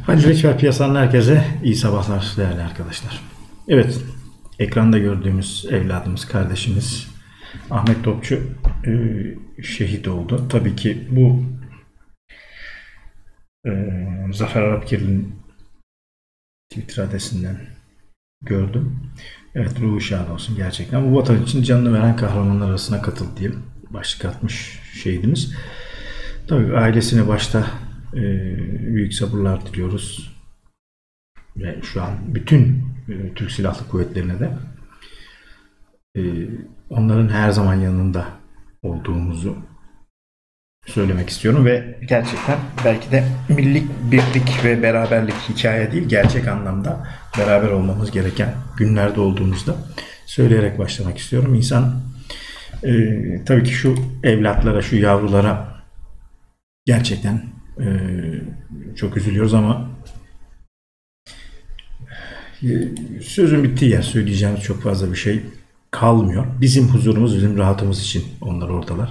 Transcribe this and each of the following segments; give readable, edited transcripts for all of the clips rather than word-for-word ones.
Halil Reçber Piyasadan herkese iyi sabahlar değerli arkadaşlar. Evet, ekranda gördüğümüz evladımız, kardeşimiz Ahmet Topçu şehit oldu. Tabii ki bu Zafer Arapkirli'nin Twitter adresinden gördüm. Evet, ruhu şad olsun gerçekten. Bu vatan için canını veren kahramanlar arasına katıldı diye başlık atmış şehidimiz. Tabii ailesine başta büyük sabırlar diliyoruz. Ve şu an bütün Türk Silahlı Kuvvetleri'ne de onların her zaman yanında olduğumuzu söylemek istiyorum ve gerçekten belki de milli birlik ve beraberlik hikaye değil, gerçek anlamda beraber olmamız gereken günlerde olduğumuzda söyleyerek başlamak istiyorum. İnsan tabii ki şu evlatlara, şu yavrulara gerçekten çok üzülüyoruz ama sözün bittiği yer, söyleyeceğimiz çok fazla bir şey kalmıyor. Bizim huzurumuz, bizim rahatımız için onlar oradalar.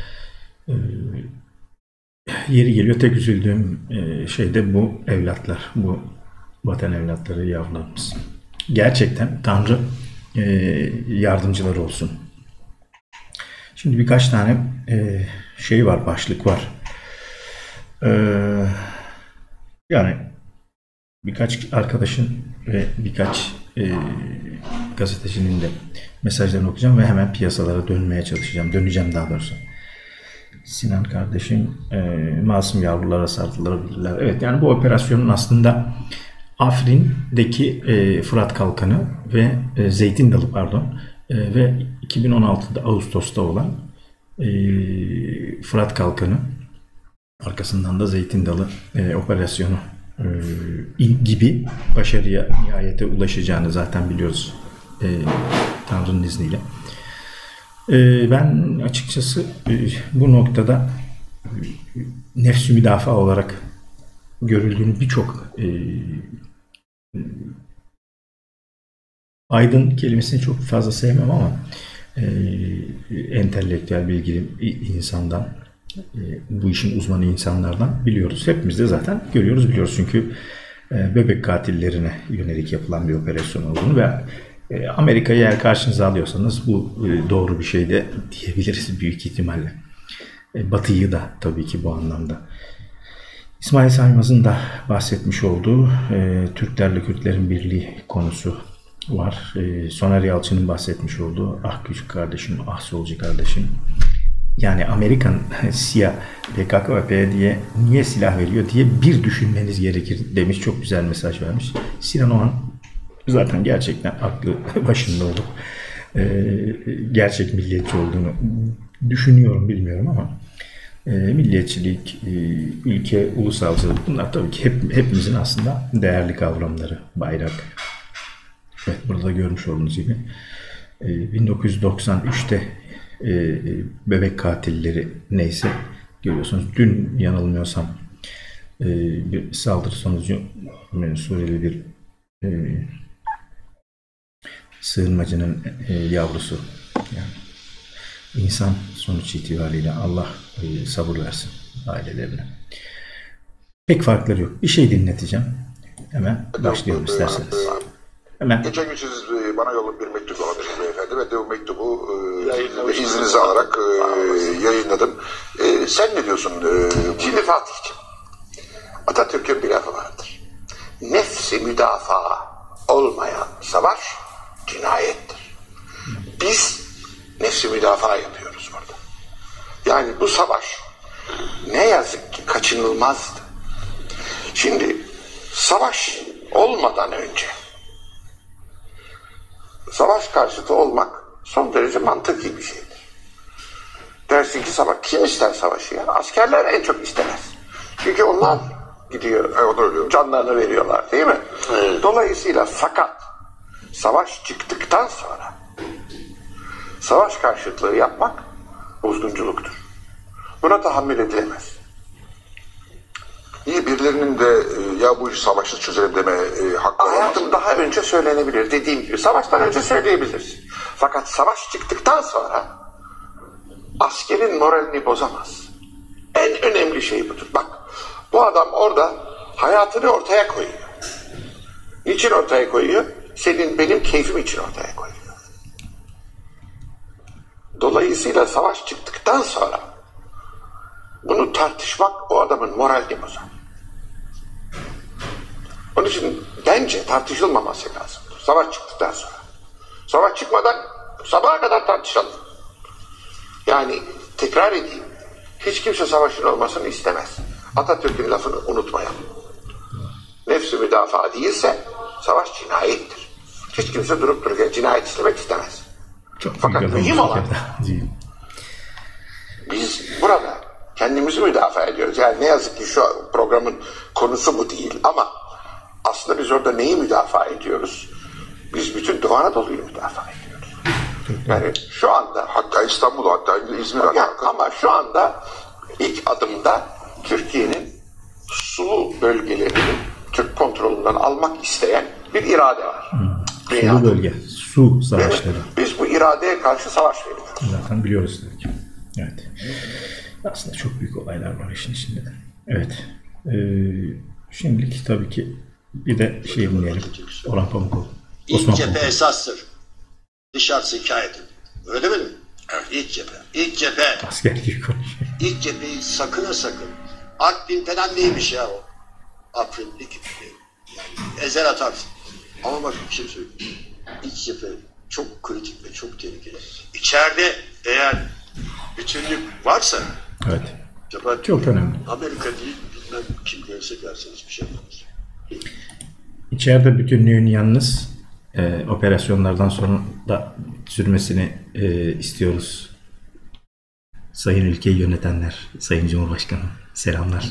Yeri geliyor, tek üzüldüğüm şey de bu evlatlar, bu vatan evlatları, yavrularımız. Gerçekten Tanrı yardımcıları olsun. Şimdi birkaç tane şey var, başlık var. Yani birkaç arkadaşın ve birkaç gazetecinin de mesajlarını okuyacağım ve hemen piyasalara döneceğim daha doğrusu. Sinan kardeşim, masum yavrulara sardılar. Evet, yani bu operasyonun aslında Afrin'deki Fırat Kalkanı ve Zeytin Dalı ve 2016'da Ağustos'ta olan Fırat Kalkanı, arkasından da Zeytin Dalı operasyonu gibi başarıya, nihayete ulaşacağını zaten biliyoruz Tanrı'nın izniyle. Ben açıkçası bu noktada nefs-i müdafaa olarak görüldüğünü birçok aydın kelimesini çok fazla sevmem ama entelektüel bilgili insandan, bu işin uzmanı insanlardan biliyoruz. Hepimiz de zaten biliyoruz. Çünkü bebek katillerine yönelik yapılan bir operasyon olduğunu ve Amerika'yı eğer karşınıza alıyorsanız bu doğru bir şey de diyebiliriz büyük ihtimalle. Batı'yı da tabii ki bu anlamda. İsmail Saymaz'ın da bahsetmiş olduğu Türklerle Kürtlerin birliği konusu var. Soner Yalçın'ın bahsetmiş olduğu ah küçük kardeşim, ah solcu kardeşim. Yani Amerikan siyah PKK ve PYD'ye niye silah veriyor diye bir düşünmeniz gerekir demiş. Çok güzel mesaj vermiş. Sinan Oğan zaten gerçekten aklı başında olup gerçek milliyetçi olduğunu düşünüyorum, bilmiyorum ama milliyetçilik, ülke, ulusalcılık, bunlar tabii ki hepimizin aslında değerli kavramları. Bayrak. Evet, burada görmüş olduğunuz gibi 1993'te bebek katilleri neyse görüyorsunuz. Dün yanılmıyorsam bir saldırı sonucu Suriyeli bir sığınmacının yavrusu, yani insan sonuç itibariyle Allah sabır versin ailelerine. Pek farkları yok. Bir şey dinleteceğim. Hemen başlayalım isterseniz. Hemen. Geçen gün siz bana yolladığı bir mektup yollamışsınız beyefendi ve de o mektubu izninizi alarak yayınladım. Sen ne diyorsun? Şimdi Fatih'ciğim, Atatürk'ün bir lafı vardır. Nefsi müdafaa olmayan savaş cinayettir. Biz nefsi müdafaa yapıyoruz burada. Yani bu savaş ne yazık ki kaçınılmazdı. Şimdi savaş olmadan önce savaş karşıtı olmak son derece mantıklı bir şeydir. Dersin ki savaş, kim ister savaşı ya? Askerler en çok istemez. Çünkü onlar gidiyor, canlarını veriyorlar değil mi? Evet. Dolayısıyla fakat savaş çıktıktan sonra savaş karşıtlığı yapmak bozgunculuktur. Buna tahammül edilemez. İyi, birilerinin de ya bu işi savaşsız çözelim deme hakkı var. Hayatım daha önce söylenebilir. Dediğim gibi savaştan önce söyleyebilirsin. Fakat savaş çıktıktan sonra askerin moralini bozamaz. En önemli şey budur. Bak, bu adam orada hayatını ortaya koyuyor. Niçin ortaya koyuyor? Senin benim keyfim için ortaya koyuyor. Dolayısıyla savaş çıktıktan sonra bunu tartışmak o adamın moralini bozar. Onun için bence tartışılmaması lazım. Savaş çıktıktan sonra. Savaş çıkmadan sabaha kadar tartışalım. Yani tekrar edeyim. Hiç kimse savaşın olmasını istemez. Atatürk'ün lafını unutmayalım. Nefsi müdafaa değilse savaş cinayettir. Hiç kimse durup dururken cinayet istemek istemez. Fakat mühim olan biz burada kendimizi müdafaa ediyoruz. Yani ne yazık ki şu programın konusu bu değil ama aslında biz orada neyi müdafaa ediyoruz? Biz bütün Doğu Anadolu'yu müdafaa ediyoruz. Yani şu anda Hatta İstanbul, hatta İzmir. ama şu anda ilk adımda Türkiye'nin sulu bölgelerini Türk kontrolünden almak isteyen bir irade var. Sulu bölge, su savaşları. Biz bu iradeye karşı savaş veriyoruz. Zaten biliyoruz tabii ki. Evet. Aslında çok büyük olaylar var işin içinde de. Evet. Şimdilik tabii ki bir de şey dinleyelim. Orhan Pamuklu. İlk cephe esastır. Dışarısı hikayedir. Öyle değil mi? Evet. İlk cephe. İlk cephe. Asker gibi konuşuyor. İlk cepheyi sakın ha sakın. Artvin falan neymiş ya o? Artvin yani ezer atarsın. Ama bak bir şey söyleyeyim. İlk cephe çok kritik ve çok tehlikeli. İçeride eğer bütünlük varsa evet. Cephe, çok önemli. Amerika değil, bilmem kim görse derseniz bir şey yapmaz. İçeride bütünlüğün yalnız operasyonlardan sonra da sürmesini istiyoruz. Sayın ülkeyi yönetenler, Sayın Cumhurbaşkanı selamlar.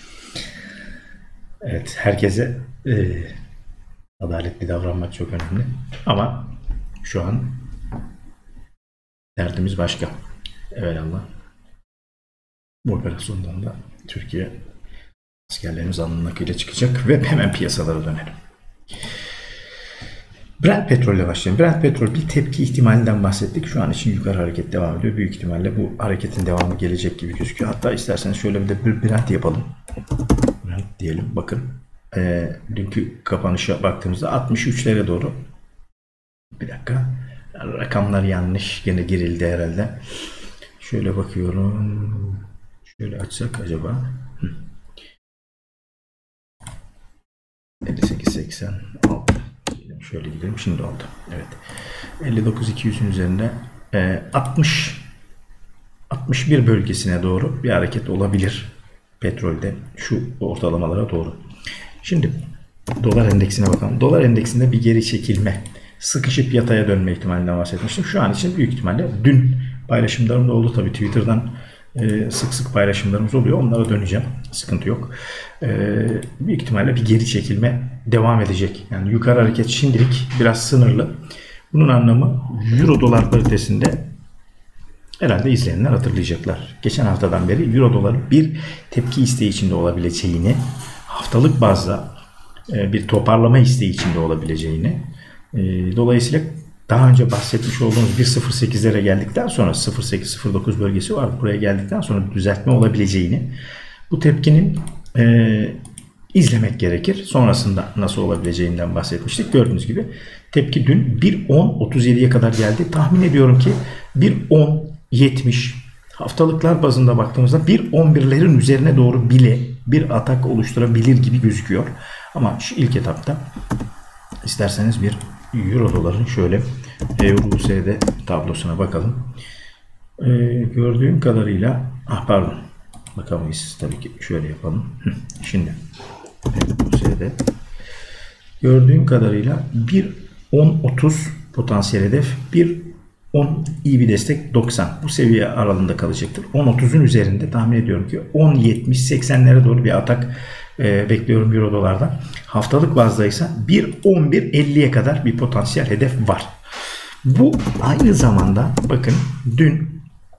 Evet, herkese adaletli davranmak çok önemli. Ama şu an derdimiz başka. Evelallah. Bu operasyondan da Türkiye askerlerimiz alnının akıyla çıkacak ve hemen piyasalara dönelim. Brent petrolle başlayalım. Brent petrol bir tepki ihtimalinden bahsettik. Şu an için yukarı hareket devam ediyor. Büyük ihtimalle bu hareketin devamı gelecek gibi gözüküyor. Hatta isterseniz şöyle bir de Brent yapalım. Brent diyelim. Bakın. Dünkü kapanışa baktığımızda 63'lere doğru. Bir dakika. Rakamlar yanlış. Gene girildi herhalde. Şöyle bakıyorum. Şöyle açsak acaba. 58.86. Şöyle gidelim. Şimdi oldu. Evet. 59.200'ün üzerinde 61 bölgesine doğru bir hareket olabilir. Petrolde şu ortalamalara doğru. Şimdi dolar endeksine bakalım. Dolar endeksinde bir geri çekilme, sıkışıp yataya dönme ihtimalinden bahsetmiştim. Şu an için büyük ihtimalle dün paylaşımlarım da oldu tabii Twitter'dan sık sık paylaşımlarımız oluyor. Onlara döneceğim. Sıkıntı yok. Büyük ihtimalle bir geri çekilme devam edecek. Yani yukarı hareket şimdilik biraz sınırlı. Bunun anlamı Euro dolar paritesinde herhalde izleyenler hatırlayacaklar. Geçen haftadan beri Euro doların bir tepki isteği içinde olabileceğini, haftalık bazda bir toparlama isteği içinde olabileceğini, dolayısıyla daha önce bahsetmiş olduğumuz 1.08'lere geldikten sonra 0.8-0.9 bölgesi var. Buraya geldikten sonra düzeltme olabileceğini, bu tepkinin izlemek gerekir. Sonrasında nasıl olabileceğinden bahsetmiştik. Gördüğünüz gibi tepki dün 1.10.37'ye kadar geldi. Tahmin ediyorum ki 1.10.70 haftalıklar bazında baktığımızda 1.11'lerin üzerine doğru bile bir atak oluşturabilir gibi gözüküyor. Ama şu ilk etapta isterseniz bir Euro doların şöyle Euro-USD tablosuna bakalım. Gördüğüm kadarıyla pardon bakamayız tabii ki şöyle yapalım. Şimdi Euro-USD gördüğüm kadarıyla 1.10.30 potansiyel hedef, 1.10 iyi bir destek 90. Bu seviye aralığında kalacaktır. 10.30'un üzerinde tahmin ediyorum ki 10.70-80'lere doğru bir atak bekliyorum Euro dolardan. Haftalık bazda ise 1.11.50'ye kadar bir potansiyel hedef var. Bu aynı zamanda bakın dün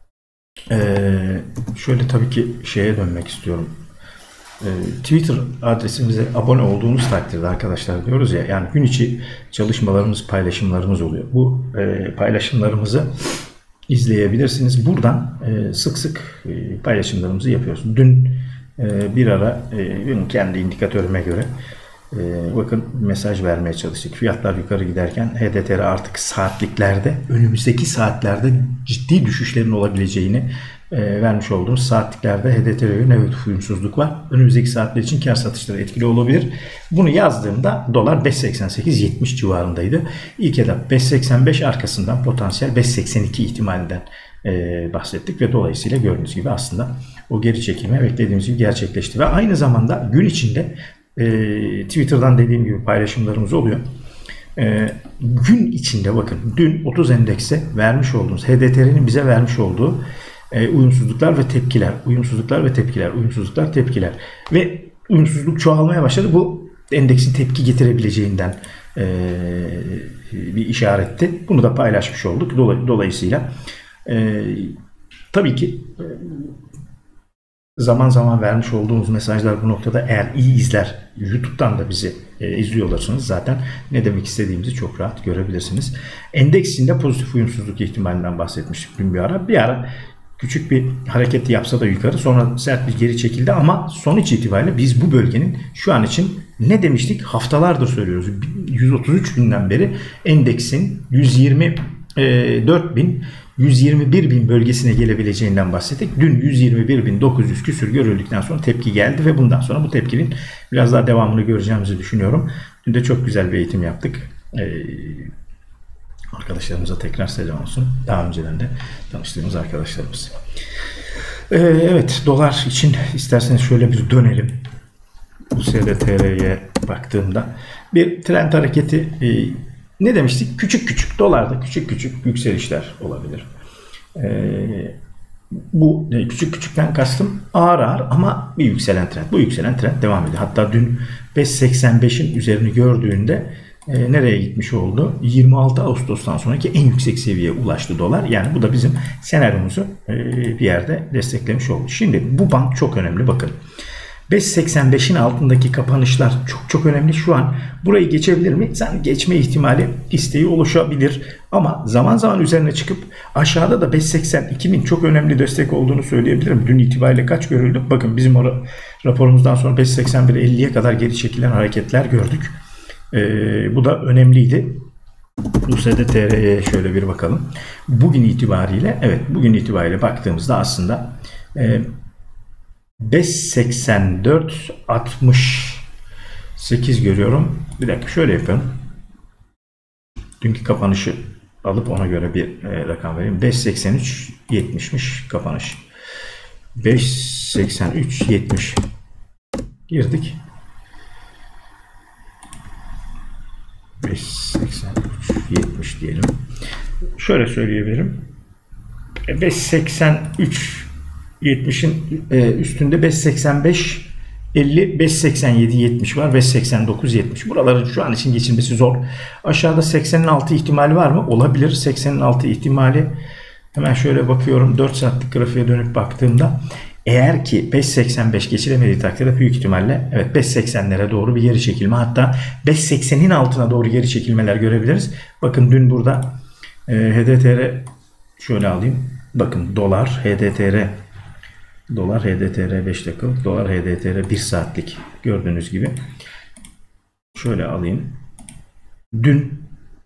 şöyle tabii ki şeye dönmek istiyorum. Twitter adresimize abone olduğunuz takdirde arkadaşlar diyoruz ya, yani gün içi çalışmalarımız, paylaşımlarımız oluyor. Bu paylaşımlarımızı izleyebilirsiniz. Buradan sık sık paylaşımlarımızı yapıyoruz. Dün bir ara benim kendi indikatörüme göre bakın mesaj vermeye çalıştık. Fiyatlar yukarı giderken HDTR artık saatliklerde, önümüzdeki saatlerde ciddi düşüşlerin olabileceğini vermiş olduğumuz saatliklerde HDTR'ye negatif uyumsuzluk var. Önümüzdeki saatler için kar satışları etkili olabilir. Bunu yazdığımda dolar 5.88-70 civarındaydı. İlk etap 5.85, arkasından potansiyel 5.82 ihtimalinden bahsettik ve dolayısıyla gördüğünüz gibi aslında o geri çekilme beklediğimiz gibi gerçekleşti. Ve aynı zamanda gün içinde Twitter'dan dediğim gibi paylaşımlarımız oluyor. Gün içinde bakın dün 30 endekse vermiş olduğumuz HDTR'nin bize vermiş olduğu uyumsuzluklar ve tepkiler, uyumsuzluklar ve tepkiler, uyumsuzluklar, tepkiler ve uyumsuzluk çoğalmaya başladı. Bu endeksin tepki getirebileceğinden bir işaretti. Bunu da paylaşmış olduk. Dolayısıyla tabii ki zaman zaman vermiş olduğumuz mesajlar bu noktada eğer iyi izler, YouTube'dan da bizi izliyorlarsanız zaten ne demek istediğimizi çok rahat görebilirsiniz. Endeksinde pozitif uyumsuzluk ihtimalinden bahsetmiştik dün bir ara. Bir ara küçük bir hareket yapsa da yukarı, sonra sert bir geri çekildi ama sonuç itibariyle biz bu bölgenin şu an için ne demiştik? Haftalardır söylüyoruz. 133 binden beri endeksin 124 bin 121 bin bölgesine gelebileceğinden bahsettik. Dün 121.900 küsür görüldükten sonra tepki geldi ve bundan sonra bu tepkinin biraz daha devamını göreceğimizi düşünüyorum. Dün de çok güzel bir eğitim yaptık. Arkadaşlarımıza tekrar selam olsun. Daha önceden de tanıştığımız arkadaşlarımız. Evet, dolar için isterseniz şöyle bir dönelim. USD-TR'ye baktığımda bir trend hareketi ne demiştik? Küçük küçük dolarda küçük küçük yükselişler olabilir. Bu küçük küçükten kastım ağır ağır ama bir yükselen trend. Bu yükselen trend devam ediyor. Hatta dün 5.85'in üzerini gördüğünde nereye gitmiş oldu? 26 Ağustos'tan sonraki en yüksek seviyeye ulaştı dolar. Yani bu da bizim senaryomuzu bir yerde desteklemiş oldu. Şimdi bu band çok önemli. Bakın 5.85'in altındaki kapanışlar çok çok önemli. Şu an burayı geçebilir mi? Yani geçme ihtimali, isteği oluşabilir. Ama zaman zaman üzerine çıkıp aşağıda da 5.82'nin çok önemli destek olduğunu söyleyebilirim. Dün itibariyle kaç görüldü? Bakın bizim raporumuzdan sonra 5.81-50'ye kadar geri çekilen hareketler gördük. Bu da önemliydi. USD-TR'ye şöyle bir bakalım. Bugün itibariyle, evet bugün itibariyle baktığımızda aslında 5.84-68 görüyorum. Bir dakika şöyle yapalım. Dünkü kapanışı alıp ona göre bir rakam vereyim. 5.83-70'miş kapanış. 5.83-70 girdik. 5.83-70 diyelim. Şöyle söyleyebilirim. 5.83-70'in üstünde 5.85 50, 5.87, 70 var. 5.89, 70. Buraların şu an için geçilmesi zor. Aşağıda 80'in altı ihtimali var mı? Olabilir. 80'in altı ihtimali. Hemen şöyle bakıyorum. 4 saatlik grafiğe dönüp baktığımda eğer ki 5.85 geçilemediği takdirde büyük ihtimalle evet 5.80'lere doğru bir geri çekilme, hatta 5.80'in altına doğru geri çekilmeler görebiliriz. Bakın dün burada HDTR şöyle alayım. Bakın dolar HDTR 5 dakikalık, dolar HDTR 1 saatlik gördüğünüz gibi. Şöyle alayım. Dün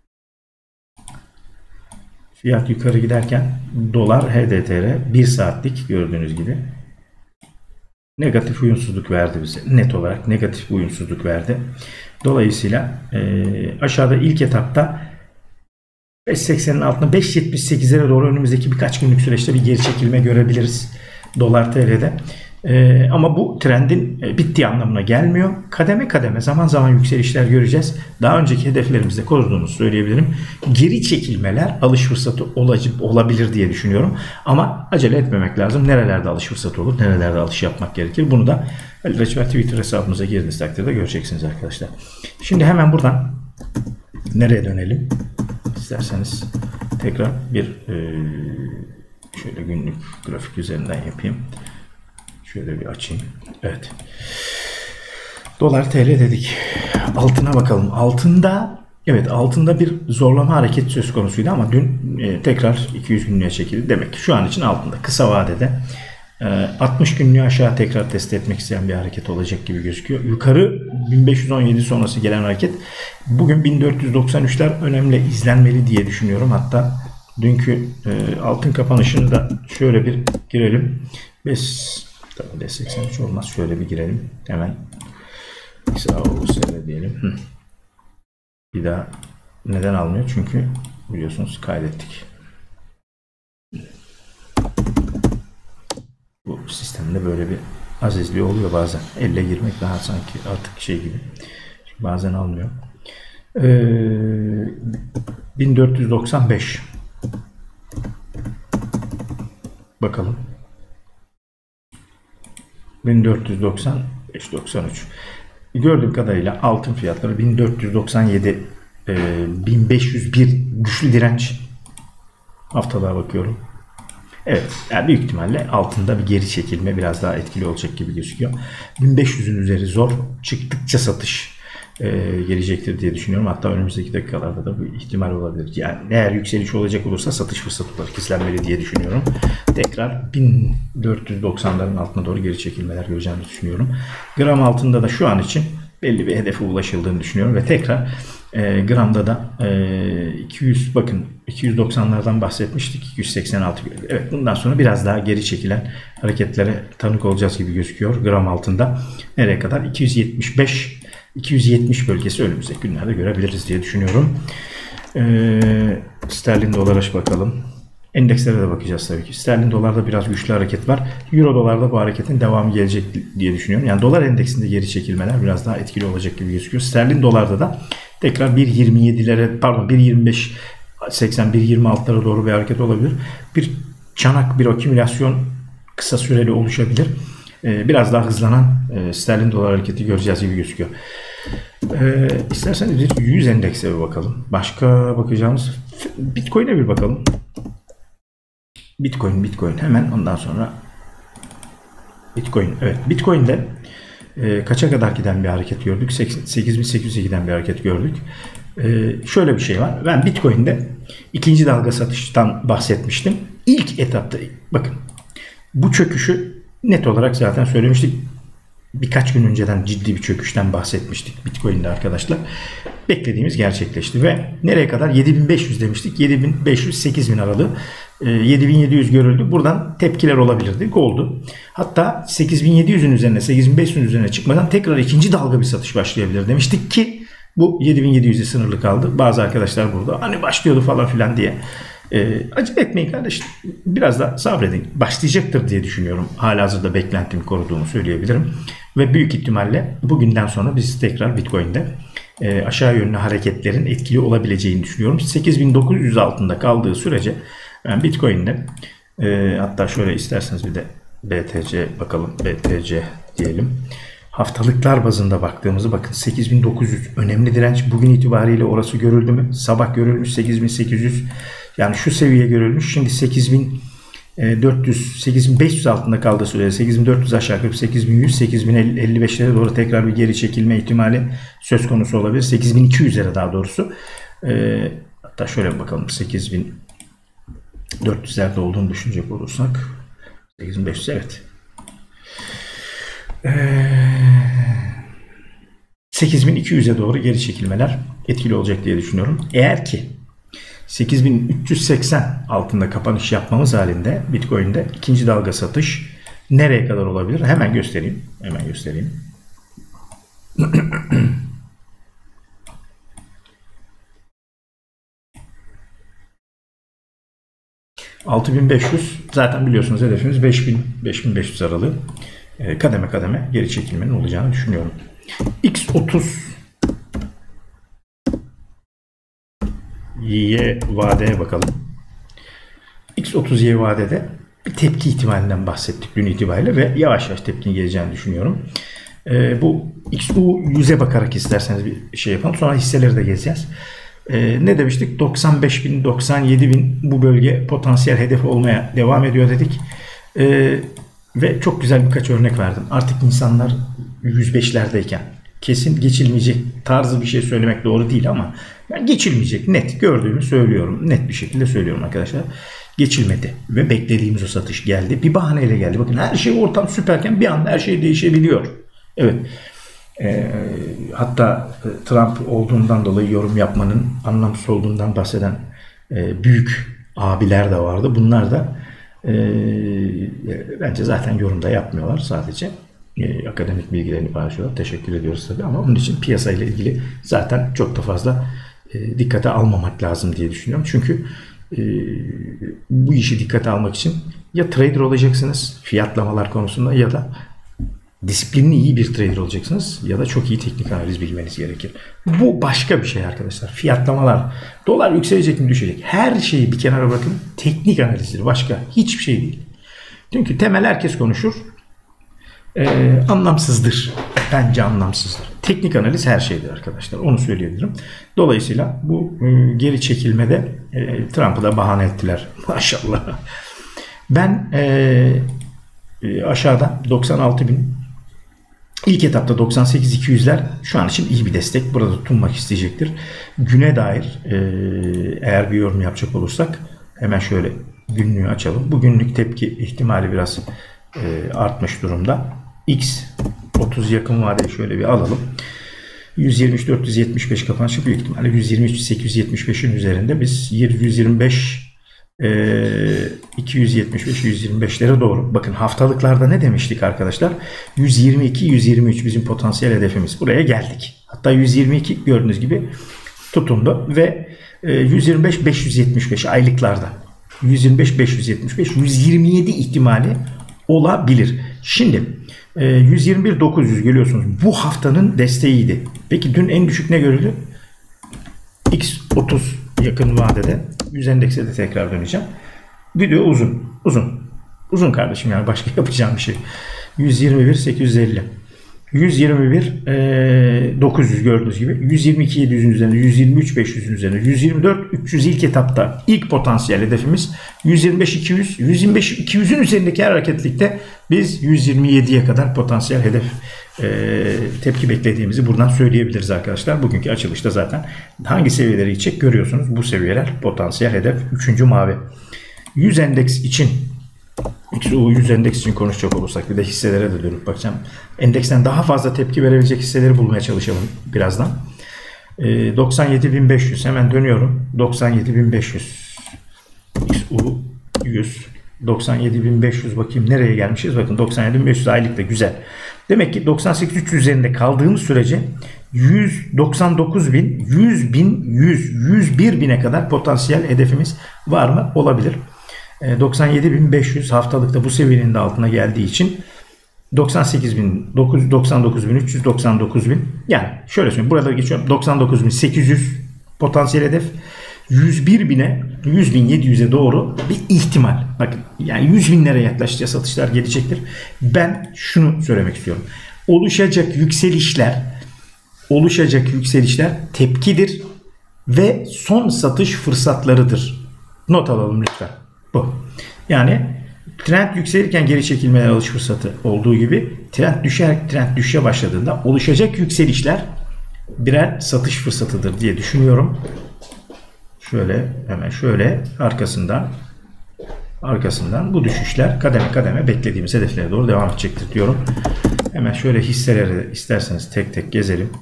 fiyat yukarı giderken dolar HDTR 1 saatlik gördüğünüz gibi negatif uyumsuzluk verdi bize. Net olarak negatif uyumsuzluk verdi. Dolayısıyla aşağıda ilk etapta 5.80'in altına 5.78'lere doğru önümüzdeki birkaç günlük süreçte bir geri çekilme görebiliriz dolar TL'de. Ama bu trendin bittiği anlamına gelmiyor. Kademe kademe zaman zaman yükselişler göreceğiz. Daha önceki hedeflerimizde koruduğumuzu söyleyebilirim. Geri çekilmeler alış fırsatı olabilir diye düşünüyorum. Ama acele etmemek lazım. Nerelerde alış fırsatı olur, nerelerde alış yapmak gerekir. Bunu da Ali Reçber Twitter hesabımıza girdiğiniz takdirde göreceksiniz arkadaşlar. Şimdi hemen buradan nereye dönelim? İsterseniz tekrar bir şöyle günlük grafik üzerinden yapayım. Şöyle bir açayım. Evet. Dolar TL dedik. Altına bakalım. Altında evet, altında bir zorlama hareketi söz konusuydu ama dün tekrar 200 günlüğe çekildi. Demek ki şu an için altında. Kısa vadede 60 günlüğü aşağı tekrar test etmek isteyen bir hareket olacak gibi gözüküyor. Yukarı 1517 sonrası gelen hareket. Bugün 1493'ler önemli, izlenmeli diye düşünüyorum. Hatta dünkü altın kapanışını da şöyle bir girelim. Tabii D83 olmaz. Şöyle bir girelim. Hemen XAUSL diyelim. Bir daha neden almıyor? Çünkü biliyorsunuz kaydettik. Bu sistemde böyle bir azizliği oluyor bazen. Elle girmek daha sanki artık şey gibi. Bazen almıyor. 1495. Bakalım. 1495-93. Gördüğüm kadarıyla altın fiyatları 1497 1501 güçlü direnç. Haftalığa bakıyorum. Evet, yani büyük ihtimalle altında bir geri çekilme biraz daha etkili olacak gibi gözüküyor. 1500'ün üzeri zor. Çıktıkça satış gelecektir diye düşünüyorum. Hatta önümüzdeki dakikalarda da bu ihtimal olabilir. Yani eğer yükseliş olacak olursa satış fırsatı olarak izlenmeli diye düşünüyorum. Tekrar 1490'ların altına doğru geri çekilmeler göreceğimizi düşünüyorum. Gram altında da şu an için belli bir hedefe ulaşıldığını düşünüyorum ve tekrar gramda da 200 bakın 290'lardan bahsetmiştik. 286 gördü. Evet, bundan sonra biraz daha geri çekilen hareketlere tanık olacağız gibi gözüküyor. Gram altında nereye kadar? 270 bölgesi önümüzdeki günlerde görebiliriz diye düşünüyorum. Sterlin dolara bakalım. Endekslere de bakacağız tabii ki. Sterlin dolarda biraz güçlü hareket var. Euro dolarda bu hareketin devamı gelecek diye düşünüyorum. Yani dolar endeksinde geri çekilmeler biraz daha etkili olacak gibi gözüküyor. Sterlin dolarda da tekrar 1.27'lere pardon 1.25 80 1.26'lara doğru bir hareket olabilir. Bir çanak, bir akümülasyon kısa süreli oluşabilir. Biraz daha hızlanan sterlin dolar hareketi göreceğiz gibi gözüküyor. İsterseniz bir 100 endekse bir bakalım. Başka bakacağımız Bitcoin'e bir bakalım. Bitcoin hemen ondan sonra Bitcoin. Evet, Bitcoin'de kaça kadar giden bir hareket gördük? 8800'e giden bir hareket gördük. Şöyle bir şey var. Ben Bitcoin'de ikinci dalga satıştan bahsetmiştim. İlk etapta bakın bu çöküşü net olarak zaten söylemiştik. Birkaç gün önceden ciddi bir çöküşten bahsetmiştik Bitcoin'de arkadaşlar. Beklediğimiz gerçekleşti ve nereye kadar? 7500 demiştik. 7500-8000 aralığı. 7700 görüldü. Buradan tepkiler olabilirdi. Oldu. Hatta 8700'ün üzerine, 8500'ün üzerine çıkmadan tekrar ikinci dalga bir satış başlayabilir demiştik ki bu 7700'e sınırlı kaldı. Bazı arkadaşlar burada hani başlıyordu falan filan diye. Acele etmeyin kardeşim. Biraz da sabredin. Başlayacaktır diye düşünüyorum. Halihazırda beklentimi koruduğumu söyleyebilirim. Ve büyük ihtimalle bugünden sonra biz tekrar Bitcoin'de aşağı yönlü hareketlerin etkili olabileceğini düşünüyorum. 8900 altında kaldığı sürece ben Bitcoin'de hatta şöyle isterseniz bir de BTC bakalım. BTC diyelim. Haftalıklar bazında baktığımızda bakın 8900 önemli direnç. Bugün itibariyle orası görüldü mü? Sabah görülmüş 8800. Yani şu seviye görülmüş. Şimdi 8400, 8500 altında kaldığı sürede 8400 aşağı yukarı 8100, 8055'lere doğru tekrar bir geri çekilme ihtimali söz konusu olabilir. 8200'lere daha doğrusu. Hatta şöyle bakalım 8400'lerde olduğunu düşünecek olursak 8500 evet. 8200'e doğru geri çekilmeler etkili olacak diye düşünüyorum. Eğer ki 8380 altında kapanış yapmamız halinde Bitcoin'de ikinci dalga satış nereye kadar olabilir? Hemen göstereyim. 6500 zaten biliyorsunuz hedefimiz 5500 aralığı. Kademe kademe geri çekilmenin olacağını düşünüyorum. X30 Y vadeye bakalım. X30 Y vadede bir tepki ihtimalinden bahsettik dün itibariyle ve yavaş yavaş tepkinin geleceğini düşünüyorum. Bu XU100'e bakarak isterseniz bir şey yapalım. Sonra hisseleri de gezeceğiz. Ne demiştik? 95.000, 97.000 bu bölge potansiyel hedef olmaya devam ediyor dedik. Ve çok güzel birkaç örnek verdim. Artık insanlar 105'lerdeyken kesin geçilmeyecek tarzı bir şey söylemek doğru değil ama yani geçilmeyecek net gördüğümü söylüyorum. Net bir şekilde söylüyorum arkadaşlar. geçilmedi ve beklediğimiz o satış geldi. Bir bahaneyle geldi. Bakın her şey ortam süperken bir anda her şey değişebiliyor. Evet. Hatta Trump olduğundan dolayı yorum yapmanın anlamsız olduğundan bahseden büyük abiler de vardı. Bunlar da bence zaten yorumda yapmıyorlar. Sadece akademik bilgilerini paylaşıyorlar. Teşekkür ediyoruz tabii ama onun için piyasayla ilgili zaten çok da fazla dikkate almamak lazım diye düşünüyorum. Çünkü bu işi dikkate almak için ya trader olacaksınız fiyatlamalar konusunda ya da disiplinli iyi bir trader olacaksınız ya da çok iyi teknik analiz bilmeniz gerekir. Bu başka bir şey arkadaşlar. Fiyatlamalar, dolar yükselecek mi düşecek? Her şeyi bir kenara bırakın. Teknik analizdir. Başka hiçbir şey değil. Çünkü temel herkes konuşur. Anlamsızdır. Bence anlamsızdır. Teknik analiz her şeydir arkadaşlar. Onu söyleyebilirim. Dolayısıyla bu geri çekilmede Trump'ı da bahane ettiler. Maşallah. Ben aşağıda 96.000 ilk etapta 98.200'ler şu an için iyi bir destek. Burada tutunmak isteyecektir. Güne dair eğer bir yorum yapacak olursak hemen şöyle günlüğü açalım. Bu günlük tepki ihtimali biraz artmış durumda. X 30 yakın vadeli şöyle bir alalım. 123.475 kapanışı büyük ihtimalle 123.875'in üzerinde biz 125 275-125'lere doğru. Bakın haftalıklarda ne demiştik arkadaşlar? 122-123 bizim potansiyel hedefimiz. Buraya geldik. Hatta 122 gördüğünüz gibi tutundu ve 125-575 aylıklarda. 125-575, 127 ihtimali olabilir. Şimdi 121.900 görüyorsunuz. Bu haftanın desteğiydi. Peki dün en düşük ne görüldü? X30 yakın vadede. 100 endekse de tekrar döneceğim. Video uzun. Uzun kardeşim yani başka yapacağım bir şey. 121.850. 121.900 gördüğünüz gibi. 122.700'ün üzerinde. 123.500'ün üzerinde. 124.300 ilk etapta ilk potansiyel hedefimiz. 125.200. 125.200'ün üzerindeki her hareketlikte biz 127'ye kadar potansiyel hedef tepki beklediğimizi buradan söyleyebiliriz arkadaşlar. Bugünkü açılışta zaten hangi seviyeleri gidecek görüyorsunuz. Bu seviyeler potansiyel hedef. 3. mavi. 100 endeks için XU 100 endeks için konuşacak olursak bir de hisselere de dönüp bakacağım. Endeksten daha fazla tepki verebilecek hisseleri bulmaya çalışalım birazdan. 97.500 hemen dönüyorum. 97.500 XU 100 97.500 bakayım nereye gelmişiz. Bakın 97.500 aylıkta güzel. Demek ki 98.300 üzerinde kaldığımız sürece 199.000, 100.000, 101.000'e kadar potansiyel hedefimiz var mı? Olabilir. 97.500 haftalıkta bu seviyenin de altına geldiği için 98.000, 99.300, 99.000 yani şöyle söyleyeyim burada geçiyorum 99.800 potansiyel hedef 101.000'e 100.700'e doğru bir ihtimal. Bakın yani 100.000'lere yaklaşınca satışlar gelecektir. Ben şunu söylemek istiyorum. Oluşacak yükselişler tepkidir ve son satış fırsatlarıdır. Not alalım lütfen. Bu. Yani trend yükselirken geri çekilmeler alış fırsatı olduğu gibi trend düşüşe başladığında oluşacak yükselişler birer satış fırsatıdır diye düşünüyorum. Şöyle hemen şöyle arkasından bu düşüşler kademe kademe beklediğimiz hedeflere doğru devam edecektir diyorum. Hemen şöyle hisseleri isterseniz tek tek gezelim.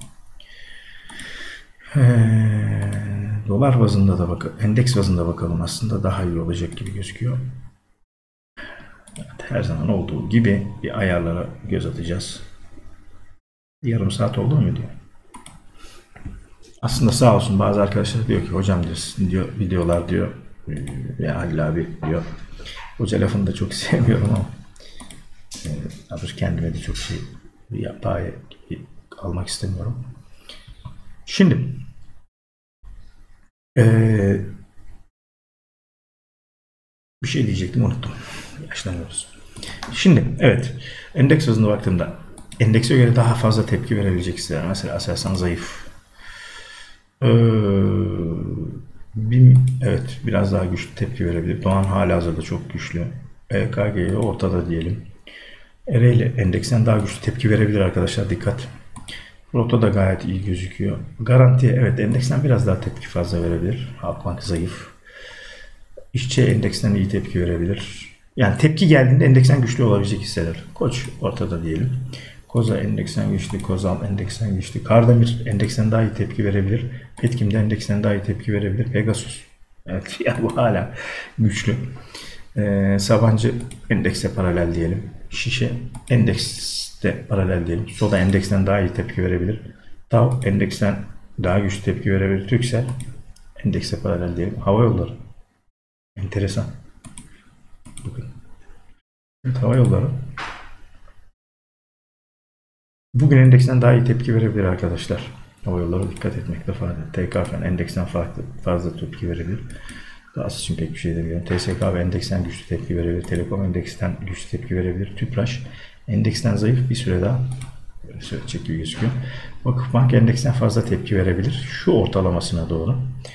Dolar bazında da bakalım, endeks bazında bakalım aslında daha iyi olacak gibi gözüküyor. Evet, her zaman olduğu gibi bir ayarlara göz atacağız. Yarım saat oldu mu diyor. Aslında sağ olsun bazı arkadaşlar diyor ki hocam diyor videolar diyor ya Halil abi diyor. Hoca lafını da çok sevmiyorum ama kendime de çok şey paye almak istemiyorum. Şimdi bir şey diyecektim unuttum. Yaşlanıyoruz. Şimdi evet endeks hızına baktığımda endekse göre daha fazla tepki verebilecek hisseler. Mesela Aselsan zayıf. Evet biraz daha güçlü tepki verebilir. Doğan halihazırda çok güçlü. EKG ortada diyelim. Ereğli endeksten daha güçlü tepki verebilir arkadaşlar dikkat. Rota da gayet iyi gözüküyor. Garanti evet endeksten biraz daha tepki fazla verebilir. Halkbank zayıf. işçi endeksten iyi tepki verebilir. Yani tepki geldiğinde endeksten güçlü olabilecek hisseler. Koç ortada diyelim. Koza endeksten güçlü, Kozal endeksten güçlü. Kardemir endeksten daha iyi tepki verebilir. Petkim'de endeksten daha iyi tepki verebilir. Pegasus. Evet, yani bu hala güçlü. Sabancı endekse paralel diyelim. Şişe endekste paralel diyelim. Soda endeksten daha iyi tepki verebilir. Tav endeksten daha güçlü tepki verebilir. Türksel endekse paralel diyelim. Hava yolları. Enteresan. Bakın. Evet, hava yolları. Bugün endeksten daha iyi tepki verebilir arkadaşlar. Hava yolları dikkat etmekte fayda. TKF endeksten fazla tepki verebilir. Gaz için pek bir şey demiyorum. TSK ve endeksten güçlü tepki verebilir. Telekom endeksten güçlü tepki verebilir. Tüpraş endeksten zayıf bir süre daha sürecek gibi gözüküyor. Vakıfbank endeksten fazla tepki verebilir. Şu ortalamasına doğru.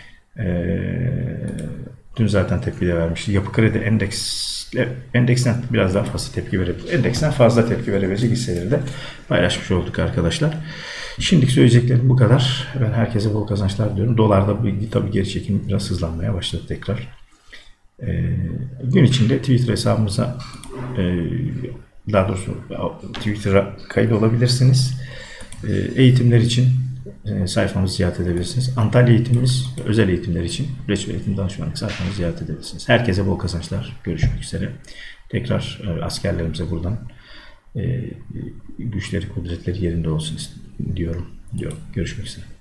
Dün zaten tepki de vermişti. Yapı Kredi endeksten biraz daha fazla tepki verebilir. Endeksten fazla tepki verebilecek hisseleri de paylaşmış olduk arkadaşlar. Şimdilik söyleyeceklerim bu kadar. Ben herkese bol kazançlar diliyorum. Dolarda tabii geri çekim biraz hızlanmaya başladı tekrar. Gün içinde Twitter hesabımıza daha doğrusu Twitter'a kayıt olabilirsiniz. Eğitimler için sayfamızı ziyaret edebilirsiniz. Antalya eğitimimiz, özel eğitimler için Reçber Eğitim Danışmanlık sayfamızı ziyaret edebilirsiniz. Herkese bol kazançlar. Görüşmek üzere. Tekrar askerlerimize buradan güçleri, kudretleri yerinde olsun diyorum. Görüşmek üzere.